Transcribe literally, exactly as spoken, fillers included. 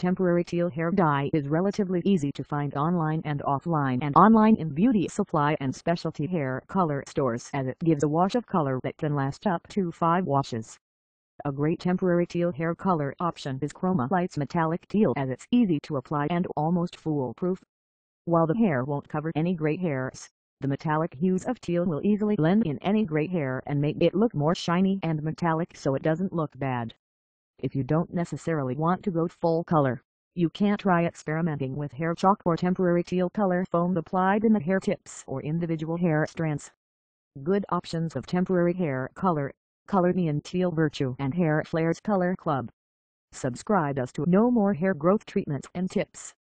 temporary teal hair dye is relatively easy to find online and offline and online in beauty supply and specialty hair color stores, as it gives a wash of color that can last up to five washes. A great temporary teal hair color option is Chroma-Light's metallic teal, as it's easy to apply and almost foolproof. While the hair won't cover any gray hairs, the metallic hues of teal will easily blend in any gray hair and make it look more shiny and metallic so it doesn't look bad. If you don't necessarily want to go full color, you can try experimenting with hair chalk or temporary teal color foam applied in the hair tips or individual hair strands. Good options of temporary hair color: Color Me in Teal Virtue and Hair Flares Color Club. Subscribe us to know more hair growth treatments and tips.